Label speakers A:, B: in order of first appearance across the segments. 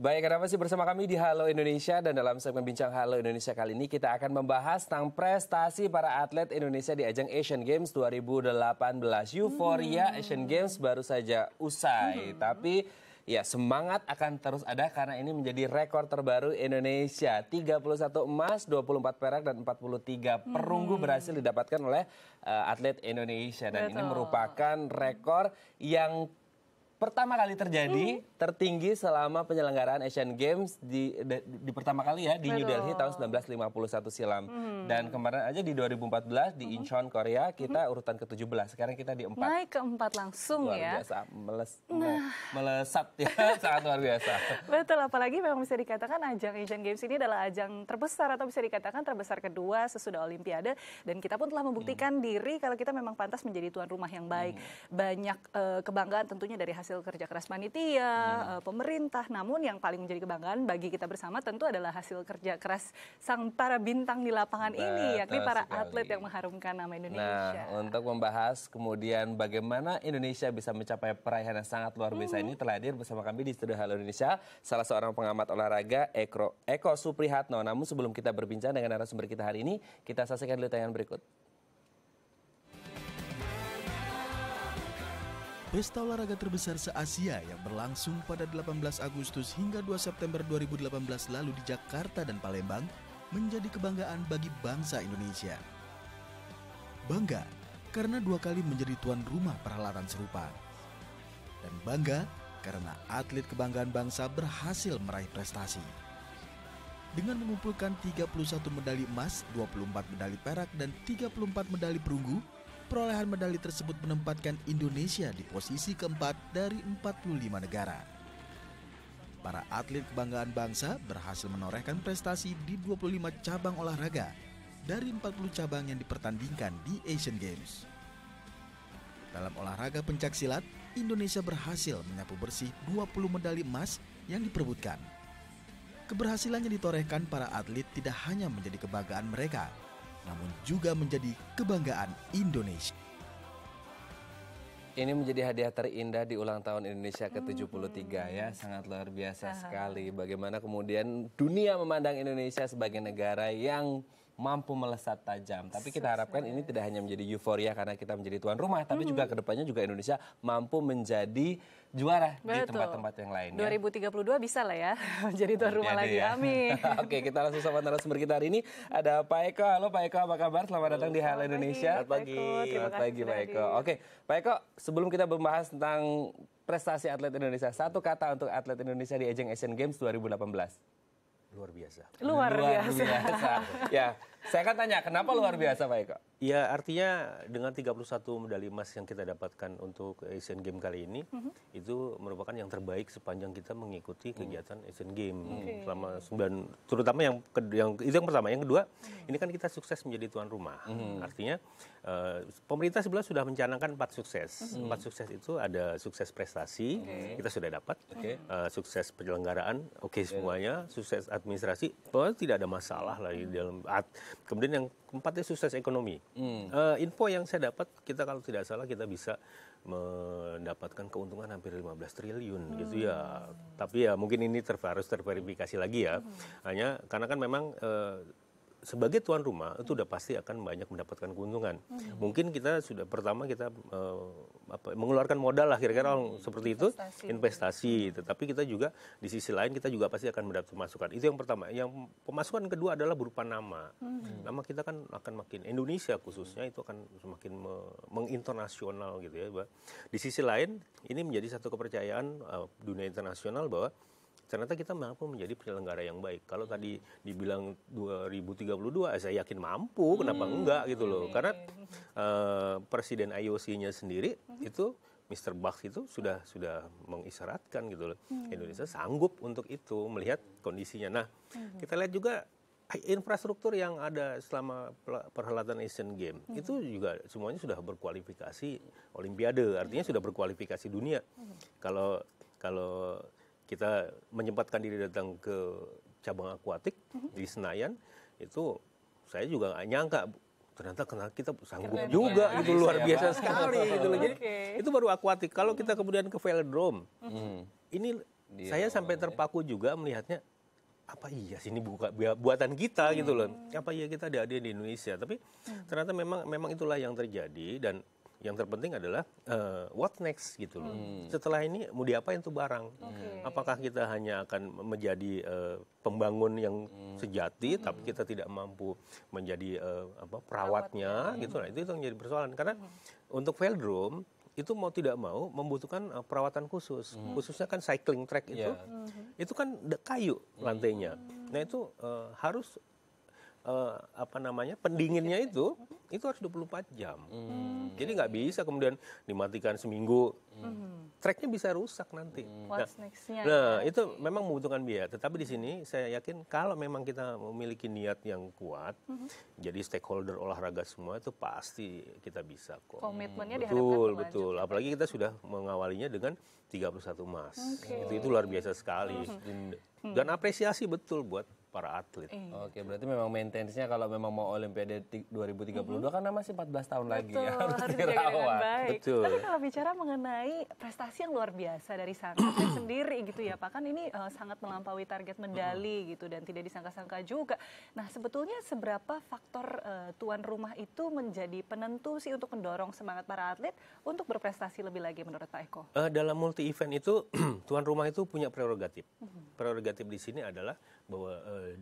A: Baik, Anda masih bersama kami di Halo Indonesia dan dalam segmen Bincang Halo Indonesia kali ini kita akan membahas tentang prestasi para atlet Indonesia di ajang Asian Games 2018. Euforia Asian Games baru saja usai, tapi ya semangat akan terus ada karena ini menjadi rekor terbaru Indonesia. 31 emas, 24 perak dan 43 perunggu berhasil didapatkan oleh atlet Indonesia dan ini merupakan rekor yang pertama kali terjadi, tertinggi selama penyelenggaraan Asian Games di pertama kali ya di New Delhi tahun 1951 silam. Dan kemarin aja di 2014 di Incheon, Korea kita urutan ke-17. Sekarang kita di 4.
B: Naik ke 4 langsung
A: luar
B: ya.
A: Biasa, melesat ya, sangat luar biasa.
B: Betul, apalagi memang bisa dikatakan ajang Asian Games ini adalah ajang terbesar atau bisa dikatakan terbesar kedua sesudah Olimpiade. Dan kita pun telah membuktikan diri kalau kita memang pantas menjadi tuan rumah yang baik. Banyak kebanggaan tentunya dari hasil kerja keras panitia, pemerintah. Namun yang paling menjadi kebanggaan bagi kita bersama tentu adalah hasil kerja keras sang para bintang di lapangan ini, yakni para atlet yang mengharumkan nama Indonesia.
A: Nah, untuk membahas kemudian bagaimana Indonesia bisa mencapai perayaan yang sangat luar biasa ini telah hadir bersama kami di studio Halo Indonesia salah seorang pengamat olahraga Eko Suprihatno. Namun sebelum kita berbincang dengan narasumber kita hari ini, kita saksikan dulu tayangan berikut.
C: Pesta olahraga terbesar se-Asia yang berlangsung pada 18 Agustus hingga 2 September 2018 lalu di Jakarta dan Palembang menjadi kebanggaan bagi bangsa Indonesia. Bangga karena 2 kali menjadi tuan rumah perhelatan serupa. Dan bangga karena atlet kebanggaan bangsa berhasil meraih prestasi. Dengan mengumpulkan 31 medali emas, 24 medali perak, dan 34 medali perunggu, perolehan medali tersebut menempatkan Indonesia di posisi keempat dari 45 negara. Para atlet kebanggaan bangsa berhasil menorehkan prestasi di 25 cabang olahraga dari 40 cabang yang dipertandingkan di Asian Games. Dalam olahraga pencaksilat, Indonesia berhasil menyapu bersih 20 medali emas yang diperebutkan. Keberhasilan yang ditorehkan para atlet tidak hanya menjadi kebanggaan mereka, namun juga menjadi kebanggaan Indonesia.
A: Ini menjadi hadiah terindah di ulang tahun Indonesia ke-73 ya, sangat luar biasa sekali. Bagaimana kemudian dunia memandang Indonesia sebagai negara yang mampu melesat tajam. Tapi kita harapkan ini tidak hanya menjadi euforia karena kita menjadi tuan rumah, tapi juga kedepannya juga Indonesia mampu menjadi juara di tempat-tempat yang lain.
B: 2032 bisa lah ya menjadi tuan rumah lagi, ya. Amin.
A: Oke, kita langsung sama narasumber kita hari ini. Ada Pak Eko. Halo Pak Eko, apa kabar? Selamat datang di Halo Indonesia.
B: Selamat pagi.
A: Selamat pagi Pak Eko. Oke, Pak Eko, sebelum kita membahas tentang prestasi atlet Indonesia, satu kata untuk atlet Indonesia di ajang Asian Games 2018.
D: Luar biasa.
B: Luar biasa.
A: Ya, saya akan tanya, kenapa luar biasa Pak Eko?
D: Ya, artinya dengan 31 medali emas yang kita dapatkan untuk Asian Games kali ini, itu merupakan yang terbaik sepanjang kita mengikuti kegiatan Asian Games selama 9, terutama yang itu yang pertama. Yang kedua, ini kan kita sukses menjadi tuan rumah. Artinya pemerintah sebenarnya sudah mencanangkan 4 sukses. 4 sukses itu ada sukses prestasi, kita sudah dapat, sukses penyelenggaraan, semuanya, sukses administrasi, pokoknya tidak ada masalah lagi dalam. Kemudian yang keempatnya sukses ekonomi. Info yang saya dapat, kita kalau tidak salah kita bisa mendapatkan keuntungan hampir 15 triliun gitu ya. Tapi ya mungkin ini harus terverifikasi lagi ya. Hanya karena kan memang sebagai tuan rumah itu udah pasti akan banyak mendapatkan keuntungan. Mungkin kita sudah pertama kita mengeluarkan modal lah kira-kira seperti itu, investasi. Tetapi kita juga di sisi lain kita juga pasti akan mendapat pemasukan. Itu yang pertama. Yang pemasukan kedua adalah berupa nama. Nama kita kan akan makin, Indonesia khususnya itu akan semakin menginternasional gitu ya. Di sisi lain ini menjadi satu kepercayaan dunia internasional bahwa ternyata kita mampu menjadi penyelenggara yang baik. Kalau tadi dibilang 2032, saya yakin mampu, kenapa enggak gitu loh. Karena Presiden IOC-nya sendiri itu Mr. Bach itu sudah mengisyaratkan gitu loh. Indonesia sanggup untuk itu melihat kondisinya. Nah, kita lihat juga infrastruktur yang ada selama perhelatan Asian Games itu juga semuanya sudah berkualifikasi Olimpiade, artinya sudah berkualifikasi dunia. Kalau kita menyempatkan diri datang ke cabang akuatik di Senayan, itu saya juga nggak nyangka ternyata kita sanggup juga gitu, luar biasa sekali gitu loh. Jadi itu baru akuatik. Kalau kita kemudian ke velodrome, ini saya sampai terpaku juga melihatnya, apa iya sih ini buatan kita gitu loh. Apa iya kita ada di Indonesia. Tapi ternyata memang itulah yang terjadi, dan yang terpenting adalah what next gitu loh. Setelah ini mau diapain tuh barang? Apakah kita hanya akan menjadi pembangun yang sejati, tapi kita tidak mampu menjadi perawatnya gitu lah. Itu yang jadi persoalan. Karena untuk velodrome itu mau tidak mau membutuhkan perawatan khusus. Khususnya kan cycling track itu kan kayu lantainya. Nah itu harus pendinginnya itu harus 24 jam. Jadi nggak bisa kemudian dimatikan seminggu. Tracknya bisa rusak nanti. Nah, itu memang membutuhkan biaya. Tetapi di sini saya yakin kalau memang kita memiliki niat yang kuat, jadi stakeholder olahraga semua itu pasti kita bisa kok.
B: Komitmennya diharapkan
D: betul. Apalagi kita sudah mengawalinya dengan 31 emas. Itu luar biasa sekali. Dan apresiasi betul buat para atlet.
A: Oke, berarti memang maintenance-nya kalau memang mau Olimpiade 2032 karena masih 14 tahun lagi ya, harus dirawat.
D: Betul.
B: Tapi kalau bicara mengenai prestasi yang luar biasa dari sang atlet sendiri gitu ya Pak, kan ini sangat melampaui target medali gitu dan tidak disangka-sangka juga. Nah, sebetulnya seberapa faktor tuan rumah itu menjadi penentu sih untuk mendorong semangat para atlet untuk berprestasi lebih lagi menurut Pak Eko?
D: Dalam multi event itu tuan rumah itu punya prerogatif. Prerogatif di sini adalah bahwa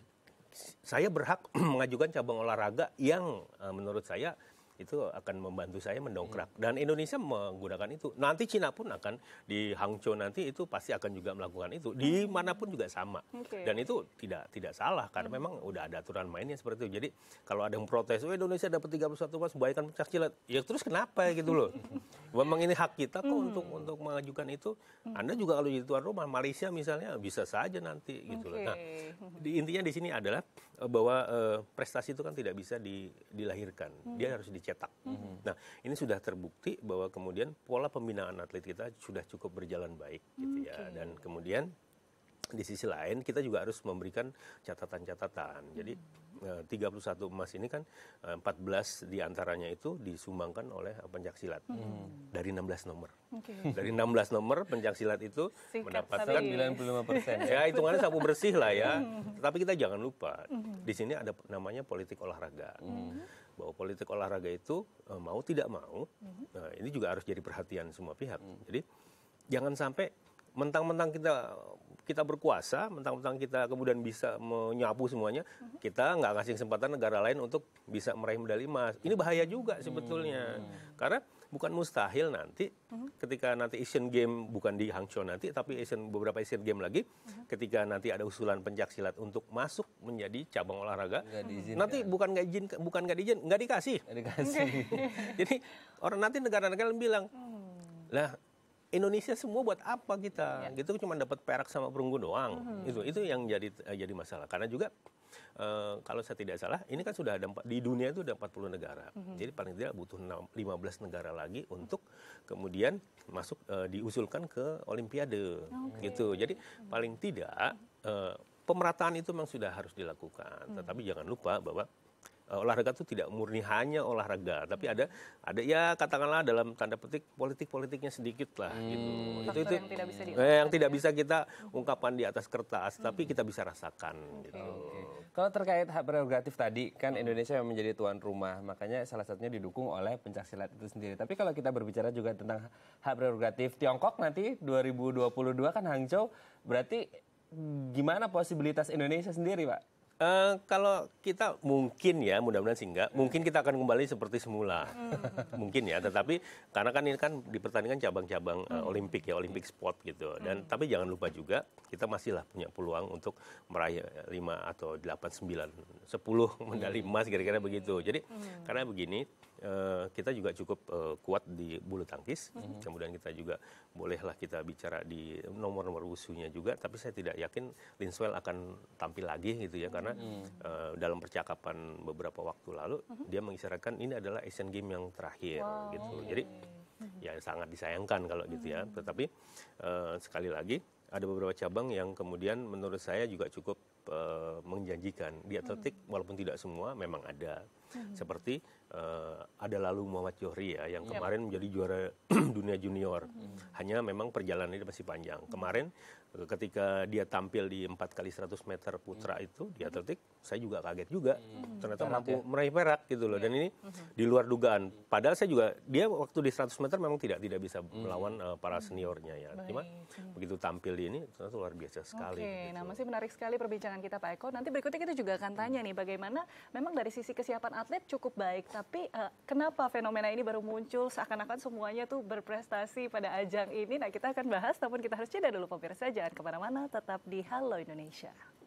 D: saya berhak mengajukan cabang olahraga yang menurut saya itu akan membantu saya mendongkrak. Dan Indonesia menggunakan itu. Nanti Cina pun akan di Hangzhou nanti itu pasti akan juga melakukan itu. Di manapun juga sama. Dan itu tidak salah karena memang udah ada aturan mainnya seperti itu. Jadi kalau ada yang protes, Indonesia dapat 31 emas, bayarkan pencak silat. Ya terus kenapa gitu loh? Memang ini hak kita kok untuk mengajukan itu. Anda juga kalau jadi tuan rumah, Malaysia misalnya bisa saja nanti gitu loh. Nah, intinya di sini adalah bahwa prestasi itu kan tidak bisa dilahirkan. Dia harus dicetak. Nah, ini sudah terbukti bahwa kemudian pola pembinaan atlet kita sudah cukup berjalan baik gitu ya. Dan kemudian di sisi lain kita juga harus memberikan catatan-catatan. Jadi 31 emas ini kan 14 diantaranya itu disumbangkan oleh pencaksilat dari 16 nomor. Dari 16 nomor pencaksilat itu mendapatkan
A: 95%.
D: Ya hitungannya sapu bersih lah ya. Tapi kita jangan lupa di sini ada namanya politik olahraga. Bahwa politik olahraga itu mau tidak mau, ini juga harus jadi perhatian semua pihak. Jadi jangan sampai mentang-mentang kita berkuasa, mentang-mentang kita kemudian bisa menyapu semuanya, kita nggak ngasih kesempatan negara lain untuk bisa meraih medali emas. Ini bahaya juga sebetulnya. Karena bukan mustahil nanti ketika nanti Asian Game bukan di Hangzhou nanti, tapi beberapa Asian Game lagi, ketika nanti ada usulan pencaksilat untuk masuk menjadi cabang olahraga, nanti bukan nggak diizin, nggak dikasih. Jadi orang nanti negara-negara bilang, lah Indonesia semua buat apa kita? Gitu cuma dapat perak sama perunggu doang. Itu yang jadi masalah. Karena juga kalau saya tidak salah, ini kan sudah ada di dunia itu ada 40 negara. Jadi paling tidak butuh 15 negara lagi untuk kemudian masuk diusulkan ke Olimpiade. Gitu. Jadi paling tidak pemerataan itu memang sudah harus dilakukan. Tetapi jangan lupa bahwa olahraga itu tidak murni hanya olahraga, tapi ada ya katakanlah dalam tanda petik politik-politiknya sedikit lah gitu. Itu yang tidak bisa kita ungkapkan di atas kertas, tapi kita bisa rasakan gitu.
A: Kalau terkait hak prerogatif tadi, kan Indonesia yang menjadi tuan rumah, makanya salah satunya didukung oleh pencaksilat itu sendiri. Tapi kalau kita berbicara juga tentang hak prerogatif Tiongkok nanti 2022 kan Hangzhou, berarti gimana posibilitas Indonesia sendiri, Pak?
D: Kalau kita mungkin ya, mudah-mudahan sih enggak, mungkin kita akan kembali seperti semula. Mungkin ya, tetapi karena kan ini kan dipertandingkan cabang-cabang Olimpik ya, Olimpik sport gitu. Dan tapi jangan lupa juga kita masihlah punya peluang untuk meraih 5 atau 8, 9, 10 medali emas kira-kira begitu. Jadi karena begini, kita juga cukup kuat di bulu tangkis. Kemudian kita juga bolehlah kita bicara di nomor-nomor wusunya juga, tapi saya tidak yakin Linswell akan tampil lagi gitu ya, karena dalam percakapan beberapa waktu lalu dia mengisyaratkan ini adalah Asian Games yang terakhir gitu. Jadi ya sangat disayangkan kalau gitu ya. Tetapi sekali lagi ada beberapa cabang yang kemudian menurut saya juga cukup menjanjikan di atletik, walaupun tidak semua memang ada. Seperti ada lalu Muhammad Johri ya, yang kemarin menjadi juara dunia junior. Hanya memang perjalanannya masih panjang. Kemarin ketika dia tampil di 4x100 meter putra itu di atletik, saya juga kaget juga. Ternyata mampu meraih perak gitu loh. Dan ini di luar dugaan. Padahal saya juga, dia waktu di 100 meter memang tidak bisa melawan para seniornya ya. Cuma begitu tampil di ini ternyata luar biasa sekali.
B: Oke,
D: gitu.
B: nah masih menarik sekali perbincangan kita Pak Eko. Nanti berikutnya kita juga akan tanya nih bagaimana memang dari sisi kesiapan atlet cukup baik, tapi kenapa fenomena ini baru muncul seakan-akan semuanya tuh berprestasi pada ajang ini. Nah kita akan bahas, namun kita harus jeda dulu pemirsa. Jangan kemana-mana, tetap di Halo Indonesia.